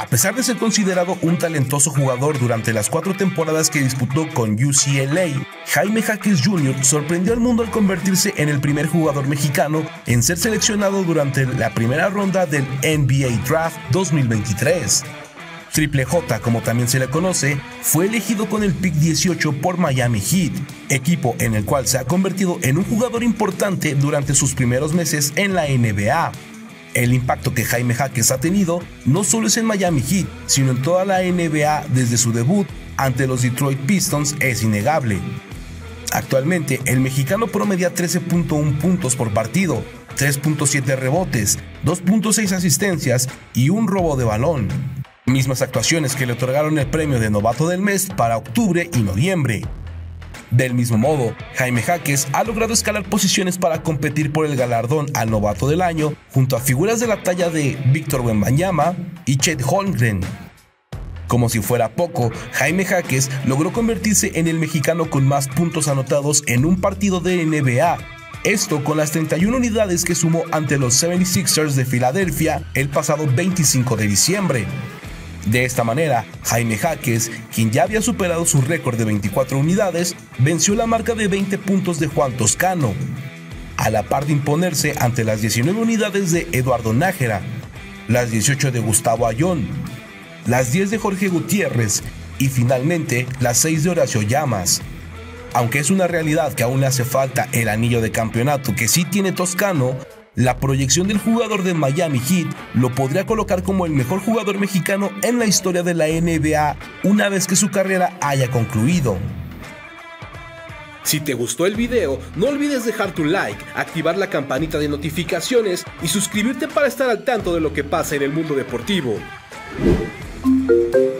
pesar de ser considerado un talentoso jugador durante las 4 temporadas que disputó con UCLA, Jaime Jaquez Jr. sorprendió al mundo al convertirse en el primer jugador mexicano en ser seleccionado durante la primera ronda del NBA Draft 2023. Triple J, como también se le conoce, fue elegido con el pick 18 por Miami Heat, equipo en el cual se ha convertido en un jugador importante durante sus primeros meses en la NBA. El impacto que Jaime Jaquez ha tenido no solo es en Miami Heat, sino en toda la NBA desde su debut ante los Detroit Pistons es innegable. Actualmente, el mexicano promedia 13.1 puntos por partido, 3.7 rebotes, 2.6 asistencias y un robo de balón. Mismas actuaciones que le otorgaron el premio de novato del mes para octubre y noviembre. Del mismo modo, Jaime Jaquez ha logrado escalar posiciones para competir por el galardón al novato del año junto a figuras de la talla de Víctor Wembanyama y Chet Holmgren. Como si fuera poco, Jaime Jaquez logró convertirse en el mexicano con más puntos anotados en un partido de NBA, esto con las 31 unidades que sumó ante los 76ers de Filadelfia el pasado 25 de diciembre. De esta manera, Jaime Jaquez, quien ya había superado su récord de 24 unidades, venció la marca de 20 puntos de Juan Toscano, a la par de imponerse ante las 19 unidades de Eduardo Nájera, las 18 de Gustavo Ayón, las 10 de Jorge Gutiérrez y finalmente las 6 de Horacio Llamas. Aunque es una realidad que aún le hace falta el anillo de campeonato que sí tiene Toscano, la proyección del jugador de Miami Heat lo podría colocar como el mejor jugador mexicano en la historia de la NBA una vez que su carrera haya concluido. Si te gustó el video, no olvides dejar tu like, activar la campanita de notificaciones y suscribirte para estar al tanto de lo que pasa en el mundo deportivo.